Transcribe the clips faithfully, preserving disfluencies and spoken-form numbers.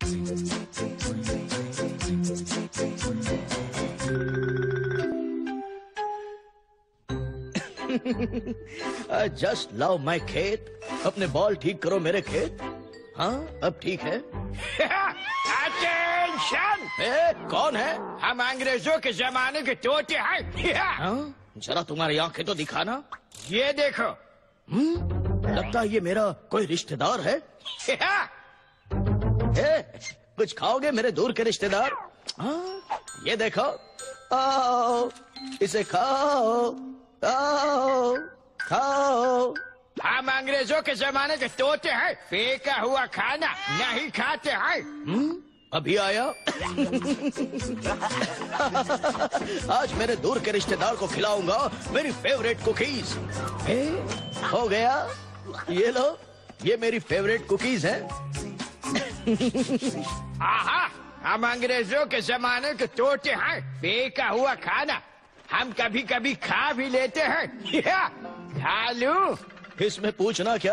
I just love my खेत. अपने ball ठीक करो मेरे खेत. हाँ अब ठीक है. अटेंशन! ए, कौन है? हम अंग्रेजों के जमाने के तोते हैं. हाँ? जरा तुम्हारी आंखें तो दिखाना. ये देखो. हम्म? लगता है ये मेरा कोई रिश्तेदार है. ए, कुछ खाओगे मेरे दूर के रिश्तेदार? हाँ? ये देखो. आओ, इसे खाओ. आओ, खाओ. हम अंग्रेजों के जमाने के तोते हैं. फेंका हुआ खाना नहीं खाते हैं. हम्म? अभी आया. आज मेरे दूर के रिश्तेदार को खिलाऊंगा मेरी फेवरेट कुकीज. हो गया. ये लो, ये मेरी फेवरेट कुकीज है. आहा, हम अंग्रेजों के जमाने के तोते हैं. फेंका हुआ खाना हम कभी कभी खा भी लेते हैं. खालू. इसमें पूछना क्या?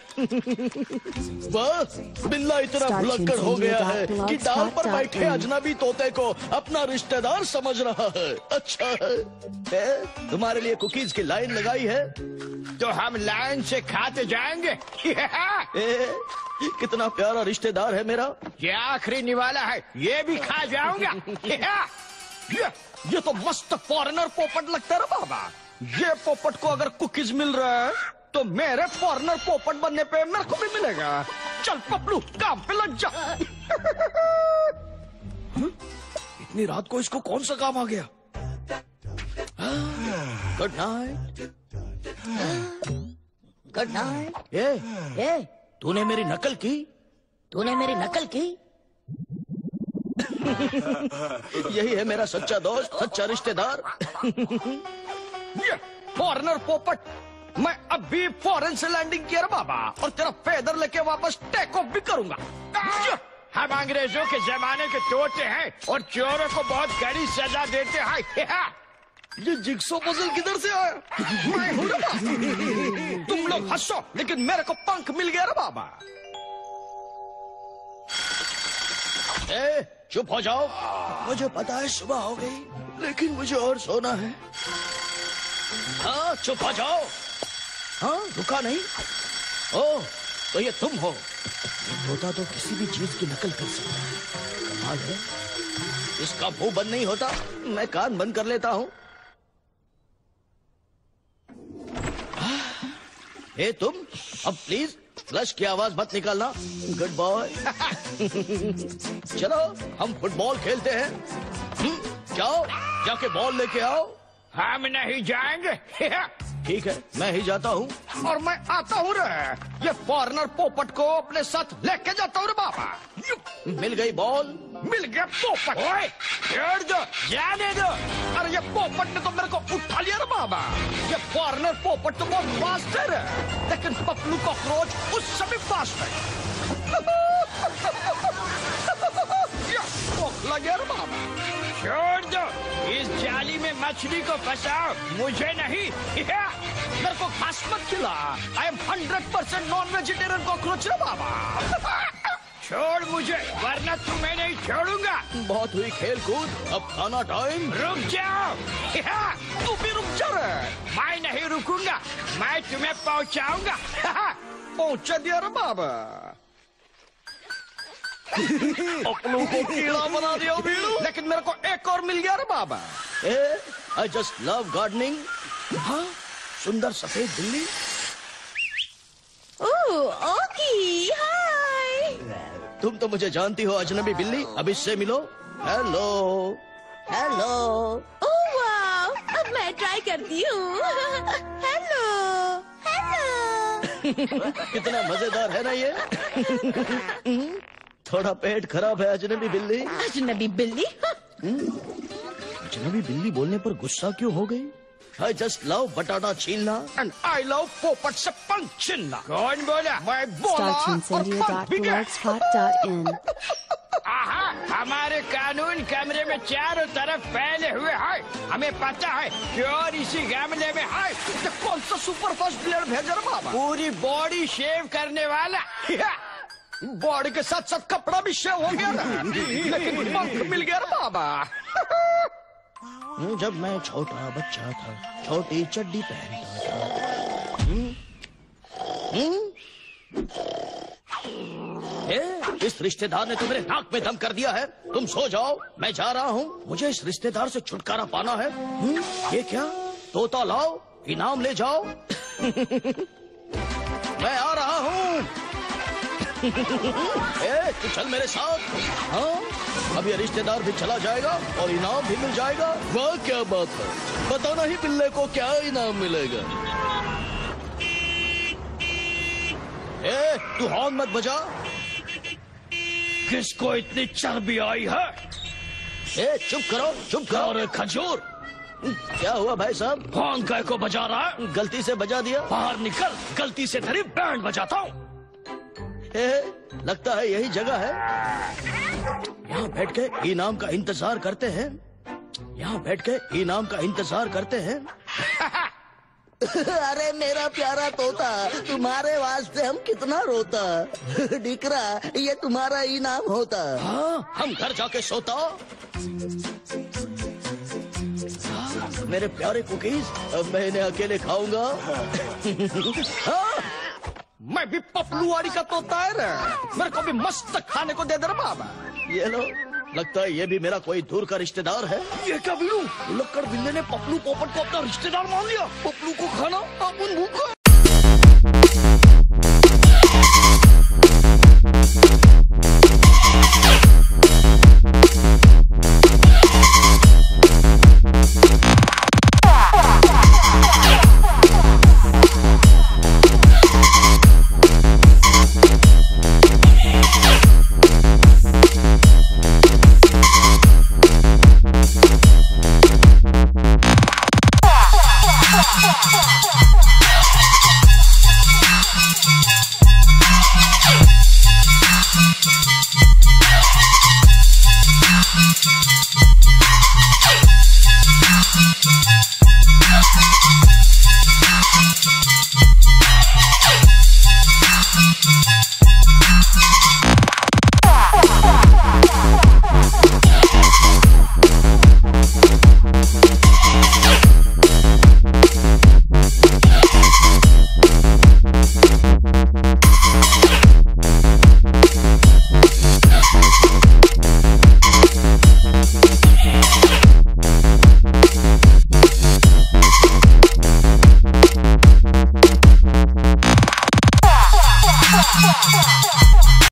बस बिल्ला इतना भुलक्कड़ हो गया है कि डाल पर बैठे अजनबी तोते को अपना रिश्तेदार समझ रहा है. अच्छा है. ए, तुम्हारे लिए कुकीज की लाइन लगाई है तो हम लाइन से खाते जाएंगे. ए, कितना प्यारा रिश्तेदार है मेरा. ये आखिरी निवाला है. ये भी खा जाऊंगा. ये, ये तो मस्त फॉरेनर पोपट लगता है बाबा. ये पोपट को अगर कुकीज मिल रहा है तो मेरे फॉरेनर पोपट बनने पे मेरे को भी मिलेगा. चल पपलू काम पे लग जा. इतनी रात को इसको कौन सा काम आ गया? Good night. Good night. ये ए, तूने मेरी नकल की. तूने मेरी नकल की. यही है मेरा सच्चा दोस्त, सच्चा रिश्तेदार. ये फॉरेनर पोपट. मैं अभी फॉरेन से लैंडिंग किया बाबा और तेरा फेदर लेके वापस टेक ऑफ भी करूंगा. हम अंग्रेजों के जमाने के तोते हैं और चोरों को बहुत कड़ी सजा देते हैं. ये जिग्सो पजल किधर से आया? मैं हूं ना. तुम लोग हंसो लेकिन मेरे को पंख मिल गया रे बाबा. ए, चुप हो जाओ. मुझे पता है सुबह हो गई लेकिन मुझे और सोना है. हाँ चुप हो जाओ. हाँ रुका नहीं. ओह तो ये तुम हो. ये तोता तो किसी भी चीज की नकल कर सकता है. कमाल है. इसका मुंह बंद नहीं होता. मैं कान बंद कर लेता हूँ. ए तुम अब प्लीज फ्लश की आवाज मत निकालना. Good boy. चलो हम फुटबॉल खेलते हैं. जाओ जाके बॉल लेके आओ. हम नहीं जाएंगे. ठीक है मैं ही जाता हूँ. और मैं आता हूँ रे. ये फॉरेनर पोपट को अपने साथ लेके जाता हूँ रे बाबा. मिल गई बॉल. मिल गया पोपट. ओए छोड़ दो. जाने दो. अरे ये पोपट ने तो मेरे को उठा लिया रे बाबा. ये फॉरेनर पोपट तो बहुत फास्ट है रे. लेकिन पपलू कॉकरोच उससे भी फास्ट है. लग गया रे बाबा. छोड़ दो. इस जाली में मछली को फंसाओ. मुझे नहीं. मेरे को घास मत खिला. I am hundred percent non vegetarian cockroach रे बाबा. छोड़ मुझे वरना तुम्हें नहीं छोड़ूंगा. बहुत हुई खेल कूद. अब खाना टाइम. रुक जाओ. तू भी रुक जा रे. मैं नहीं रुकूंगा. मैं तुम्हें पहुंचाऊंगा. पहुंचा दिया रे बाबा. अपनों को कीड़ा बना दिया बीड़ू. लेकिन मेरे को एक और मिल गया रे बाबा. ए, आई जस्ट लव गार्डनिंग. हाँ सुंदर सफेद बिल्ली. ओह ओकी हाय. तुम तो मुझे जानती हो अजनबी बिल्ली. अब इससे मिलो. हेलो. हेलो. Oh wow. अब मैं ट्राई करती हूँ. Hello hello. कितना मजेदार है ना ये. थोड़ा पेट खराब है अजनबी बिल्ली. अजनबी बिल्ली. अजनबी बिल्ली बोलने पर गुस्सा क्यों हो गई? आई जस्ट लव बटाटा छीलना एंड आई लव पोपट से पंख छीलना. कौन बोला? मैं बोला और पंख भी गया. आहा, हमारे कानून कमरे में चारों तरफ फैले हुए हैं. हमें पता है चोर इसी गमले में है. तो कौन सा सुपर फास्ट प्लेयर भेजा रे बाबा? पूरी बॉडी शेव करने वाला. बॉडी के साथ साथ कपड़ा भी शेव हो गया ना, लेकिन पंख मिल गया ना बाबा। जब मैं छोटा बच्चा था, छोटी चड्डी पहनता था। हम्म? हम्म? ए, इस रिश्तेदार ने तो मेरे नाक में दम कर दिया है। तुम सो जाओ, मैं जा रहा हूँ। मुझे इस रिश्तेदार से छुटकारा पाना है। हम्म? ये क्या? तोता लाओ, इनाम ले जाओ। मैं आ रहा हूँ। ए, तू चल मेरे साथ। हाँ, अब ये रिश्तेदार भी चला जाएगा और इनाम भी मिल जाएगा। वाह क्या बात है, बताना ही बिल्ले को क्या इनाम मिलेगा। ए, तू हॉर्न मत बजा। किसको इतनी चर्बी आई है? ए, चुप करो, चुप करो। और खजूर, क्या हुआ भाई साहब? हॉर्न काय को बजा रहा है? गलती से बजा दिया। बाहर निकल, गलती से तेरी बैंड बजाता हूँ। ए, लगता है यही जगह है। यहाँ बैठ के इनाम का इंतजार करते हैं। यहाँ बैठ के इनाम का इंतजार करते हैं। अरे मेरा प्यारा तोता, तुम्हारे वास्ते हम कितना रोता। डिकरा, ये तुम्हारा इनाम होता। हाँ, हम घर जाके सोता। हाँ, मेरे प्यारे कुकीज, अब मैं इन्हें अकेले खाऊंगा। हाँ, मैं भी पपलूवाड़ी का तोता है रे, मेरे को भी मस्त खाने को दे दे बाबा। ये लो, लगता है ये भी मेरा कोई दूर का रिश्तेदार है। ये क्या बिल्लू? लक्कड़ बिल्ले ने पपलू पोपट को अपना रिश्तेदार मान लिया। पपलू को खाना, अपन भूखा